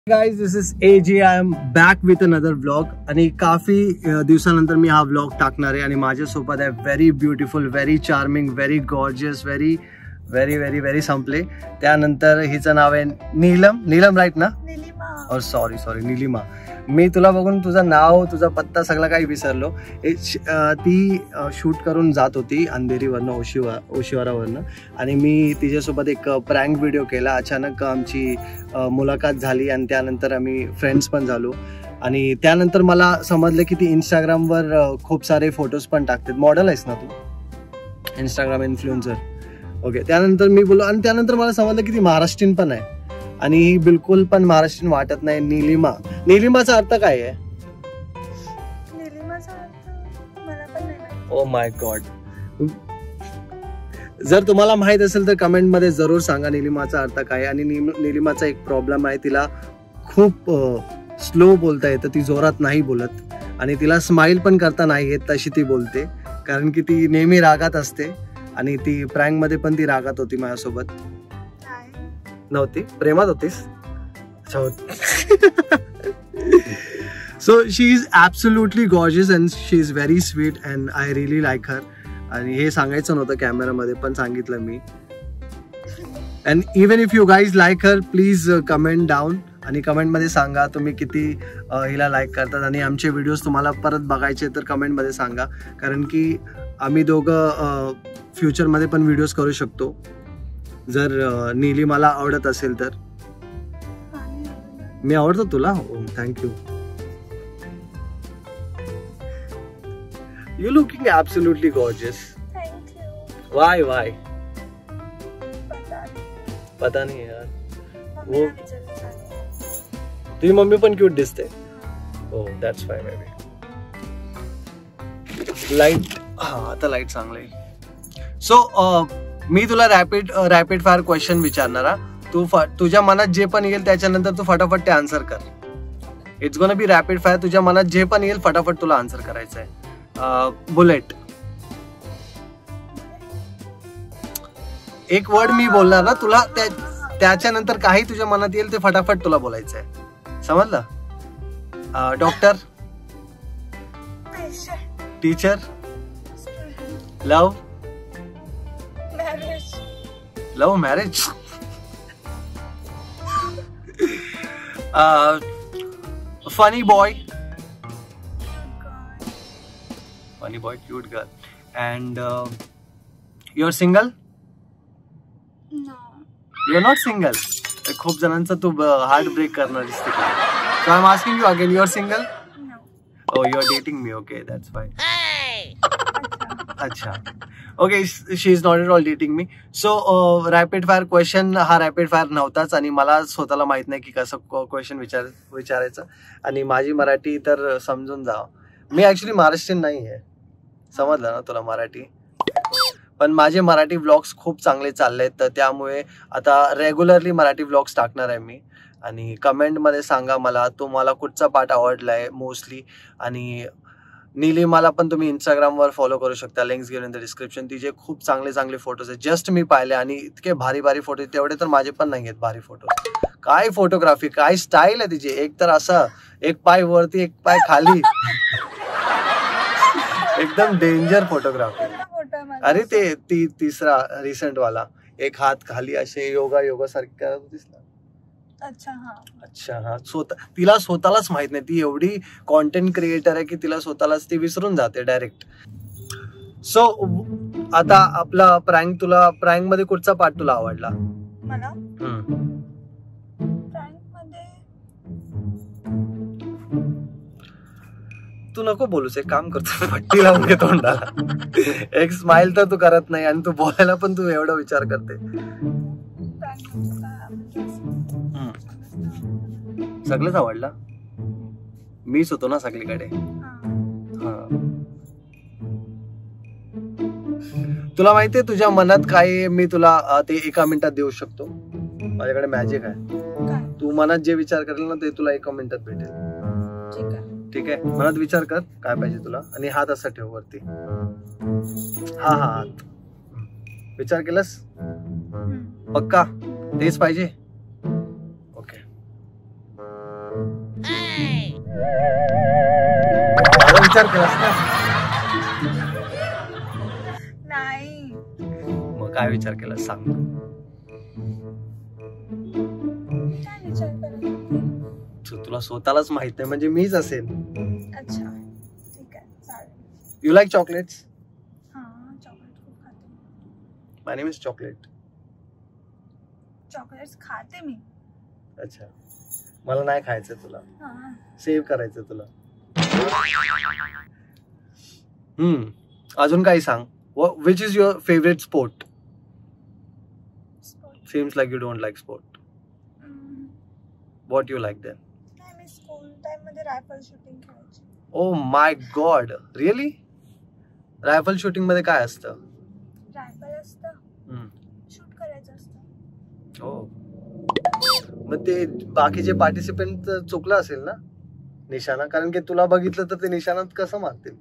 Guys this is AJ. I am back with another vlog आणि काफी दिवसानंतर मी हा व्लॉग टाकणार आहे आणि माझ्यासोबत आहे very beautiful, very charming, very gorgeous, very very very very संपले. त्यानंतर हिचं नाव आहे नीलम राईट ना? निलिमा. सॉरी निलिमा. मी तुला बघून तुझं नाव, तुझा पत्ता सगळं काही विसरलो. ती शूट करून जात होती अंधेरीवरनं, ओशिवारावरनं, आणि मी तिच्यासोबत एक प्रँक व्हिडिओ केला. अचानक आमची मुलाखत झाली आणि त्यानंतर आम्ही फ्रेंड्स पण झालो. आणि त्यानंतर मला समजलं की ती इंस्टाग्रामवर खूप सारे फोटोज पण टाकते. मॉडेल आहेस ना तू? Instagram influencer. ओके. त्यानंतर मी बोललो आणि त्यानंतर मला समजलं की ती महाराष्ट्रीयन पण आहे आणि ही बिलकुल पण महाराष्ट्रीयन वाटत नाही. निलिमाचा अर्थ काय आहे? निलिमाचा अर्थ मला पण नाही माहिती. Oh my god. जर तुम्हाला माहित असेल तर कमेंट मध्ये जरूर सांगा निलिमाचा अर्थ काय. आणि निलिमाचा एक प्रॉब्लेम आहे, तिला खूप स्लो बोलता येतं, ती जोरात नाही बोलत आणि तिला स्माइल पण करता नाही येत तशी ती बोलते, कारण की ती नेहमी रागात असते. आणि ती प्रँक मध्ये पण ती रागात होती माझ्यासोबत. नव्हती, प्रेमात होतीस? So she is absolutely gorgeous and she is very sweet and I really like her. आणि हे सांगायचं नव्हतं कॅमेरामध्ये, पण सांगितलं मी. And even if you guys like her, please comment down आणि कमेंटमध्ये सांगा तुम्ही किती हिला लाईक करतात. आणि आमचे व्हिडिओज तुम्हाला परत बघायचे तर कमेंटमध्ये सांगा, कारण की आम्ही दोघं फ्युचरमध्ये पण व्हिडिओज करू शकतो जर नीली मला आवडत असेल तर. मी आवडतो तुला? Thank you. You looking absolutely gorgeous. Why पता नहीं यार. वो तुझी मम्मी पण क्यूट दिसते. Oh that's fine baby. Light, हा आता लाईट चांगलं आहे. सो मी तुला रॅपिड फायर क्वेश्चन विचारणार. तू तुझ्या मनात जे पण येईल त्याच्यानंतर तू फटाफट ते आन्सर कर. It's gonna be rapid fire. तुझ्या मनात जे पण येईल फटाफट तुला आन्सर करायचं आहे. बुलेट. एक वर्ड मी बोलणार ना तुला, त्याच्यानंतर काही तुझ्या मनात येईल ते फटाफट तुला बोलायचं आहे. समजलं? Doctor, teacher, love marriage, funny boy, cute girl, and you're single? No. You're not single? खूप जणांचा तू हार्ट ब्रेक करणार दिसते. So I'm asking you again, you're single? No. Oh, you're dating me. Okay, that's fine. अच्छा. Okay, she is not at all dating me. So rapid fire question हा rapid fire नव्हताच आणि मला स्वतःला माहित नाही की कसं क्वेश्चन विचारायचं. आणि माझी मराठी तर समजून जा. मी ऍक्च्युली महाराष्ट्रीयन नाही आहे, समजलं ना तुला मराठी. पण माझे मराठी व्लॉग्स खूप चांगले चालले आहेत, तर त्यामुळे आता रेग्युलरली मराठी व्लॉग्स टाकणार आहे मी. आणि कमेंटमध्ये सांगा मला तुम्हाला कुठचा पार्ट आवडलाय मोस्टली. आणि निलिमाला पण तुम्ही इंस्टाग्रामवर फॉलो करू शकता, links given in the description. तिचे खूप चांगले फोटोज आहेत, जस्ट मी पाहिले आणि इतके भारी फोटो. तेवढे तर माझे पण नाही आहेत भारी फोटो. काय फोटोग्राफी, काय स्टाईल आहे तिची. एक तर असं एक पाय वरती एक पाय खाली, एकदम डेंजर फोटोग्राफी. अरे ते तिसरा रिसेंट वाला, एक हात खाली असे योगा सारखं करत होतीस ना. अच्छा हा. तिला स्वतःलाच माहित नाही, ती एवढी कॉन्टेंट क्रिएटर आहे की तिला स्वतःलाच ती विसरून जाते डायरेक्ट. सो आता आपला प्रँक मध्ये कुठचा पार्ट तुला आवडला? मला प्रँक मध्ये तू नको बोलूस, एक काम करतो, पट्टी लावून घे तोंडाला. एक स्माइल तर तू करत नाही आणि तू बोलायला पण तू एवढा विचार करते. सगळंच आवडला. मीच होतो ना सगळीकडे. तुला माहितीये तुझ्या मनात काय, मी तुला ते एका मिनिटात देऊ शकतो. माझ्याकडे मॅजिक आहे. तू मनात जे विचार करेल ना ते तुला एका मिनिटात भेटेल. ठीक आहे? मनात विचार कर काय पाहिजे तुला आणि हात असा ठेव वरती. हा हात विचार केलास? पक्का तेच पाहिजे? ओके. माझा विचार केलास ना? नाही. मग काय विचार केला सांग. काय विचार करत होती? तुला स्वतःलाच माहित नाही म्हणजे मीच असेल. अच्छा ठीक आहे चालेल. You like chocolates? हा चॉकलेट खूप खाते. My name is chocolate. Chocolates खाते मी. अच्छा मला नाही खायचं तुला. हा सेव्ह करायचं तुला. अजून काही सांग. Which is your favourite sport? Seems like you don't like sport. What you like then? मी स्कूल टाइम मध्ये रायफल शूटिंग खेळायची. Oh my god, really? Rifle shooting मध्ये काय असतं? रायफल असतं, शूट करायचं असतं. हो. मग ते बाकीचे पार्टिसिपेंट चुकलं असेल ना निशाणा, कारण की तुला बघितलं तर ते निशाणात कसं मारतील?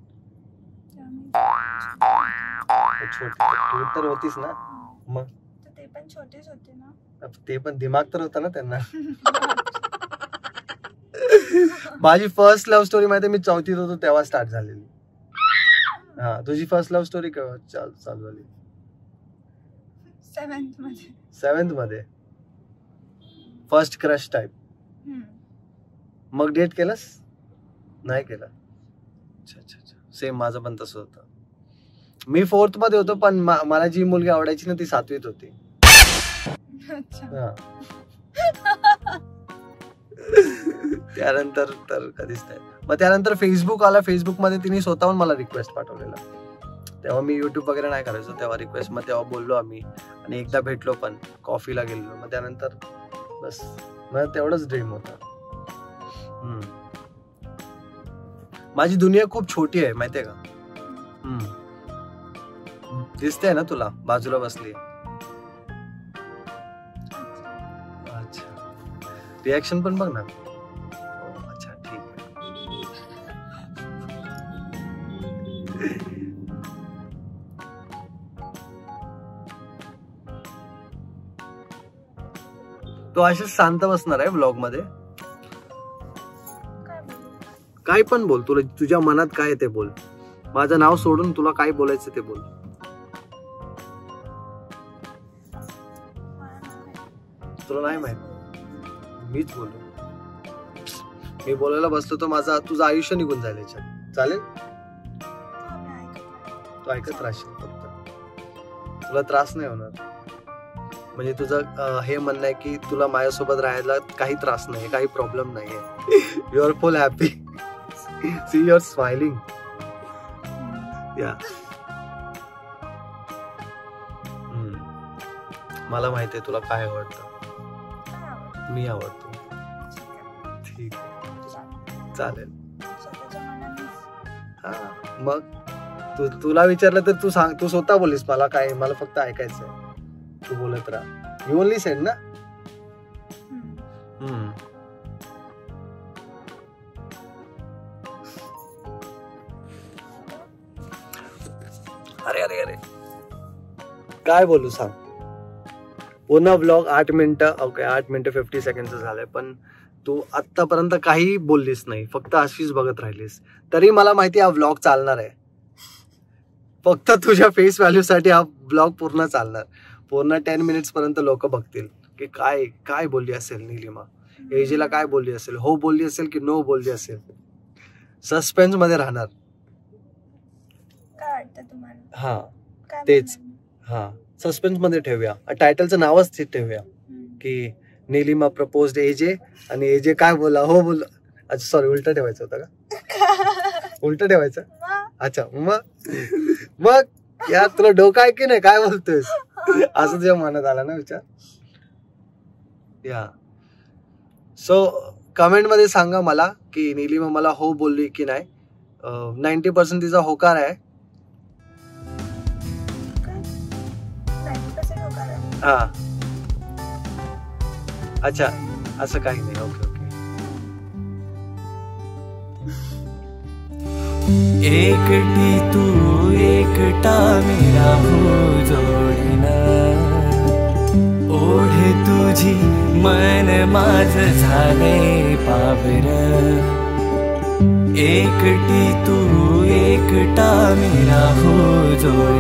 तू तर होतीस ना. मग ते पण छोटेच होते ना. ते पण दिमाग तर होता ना त्यांना. माझी फर्स्ट लव्ह स्टोरी माहिती मी 4थीत होतो तेव्हा स्टार्ट झालेली. हा तुझी फर्स्ट लव्ह स्टोरी केव्हा चालू झाली? 7th मध्ये. First crush type. मग डेट केलंस? नाही केला. अच्छा अच्छा अच्छा. सेम माझं पण तसं होतं. मी 4th मध्ये होतो पण मला जी मुलगी आवडायची ना ती 7वीत होती. त्यानंतर तर कधीच नाही. मग त्यानंतर फेसबुक आला. फेसबुक मध्ये तिने स्वतःहून मला रिक्वेस्ट पाठवलेला. तेव्हा मी युट्यूब वगैरे नाही करायचो तेव्हा रिक्वेस्ट. मग तेव्हा बोललो आम्ही आणि एकदा भेटलो पण कॉफीला गेलो. मग त्यानंतर बस मला तेवढंच ड्रीम होता. माझी दुनिया खूप छोटी आहे माहितीये का? दिसते ना तुला बाजूला बसली. अच्छा रिॲक्शन पण बघ ना. अच्छा ठीक आहे. तो अशीच शांत बसणार आहे व्लॉग मध्ये. काय पण बोल. तुला तुझ्या मनात काय ते बोल. माझं नाव सोडून तुला काय बोलायचं ते बोल. तुला नाही माहित मीच बोललो. मी बोलायला बसलो तर माझा तुझं आयुष्य निघून जाईल याच्यात. चालेल? तू ऐकत राहशील फक्त. तुला त्रास नाही होणार. म्हणजे तुझं हे म्हणणं आहे की तुला माझ्यासोबत राहायला काही त्रास नाही, काही प्रॉब्लेम नाहीये. You are full happy. See you are smiling. या मला माहिती आहे तुला काय आवडतं. मी आवडतो. ठीक आहे चालेल. हा मग तुला विचारलं तर तू सांग. तू स्वतः बोलीस मला काय. मला फक्त ऐकायचंय. तू बोलत राहा. यू ओनली सेड ना. अरे अरे अरे काय बोलू सांग. पुन्हा व्लॉग 8 मिनिटं. ओके 8 मिनिटं 50 सेकंडचं झालंय. पण तू आतापर्यंत काही बोललीस नाही. फक्त अशीच बघत राहिलीस. तरी मला माहिती हा व्लॉग चालणार आहे. फक्त तुझ्या फेस व्हॅल्यू साठी हा व्लॉग पूर्ण चालणार. पूर्ण 10 मिनिट्स पर्यंत लोक बघतील की काय काय बोलली असेल निलिमा. एजेला काय बोलली असेल. हो बोलली असेल की नो बोलली असेल. सस्पेन्स मध्ये राहणार. काय वाटतं तुम्हाला? हा तेच. हा सस्पेन्स मध्ये ठेवूया. टायटलचं नावच ठेवूया की निलिमा प्रपोज्ड एजे आणि एजे काय बोला हो बोला. अच्छा सॉरी उलट ठेवायचं होतं का? उलट ठेवायचं. अच्छा मग यार तुला डोकं आहे की नाही. काय बोलतोयस असं तुझ्या मनात आला ना विचार. या सो कमेंट मध्ये सांगा मला की निलिमा मला हो बोलली की नाही. 90% तिचा होकार आहे. हा अच्छा असं काही नाही. Okay okay. एकटी तू एकटा मेरा हो जोडीना. ओढ तुझी मन माझ झाले पावर, एकटी तू एकटा मी राहू जोड.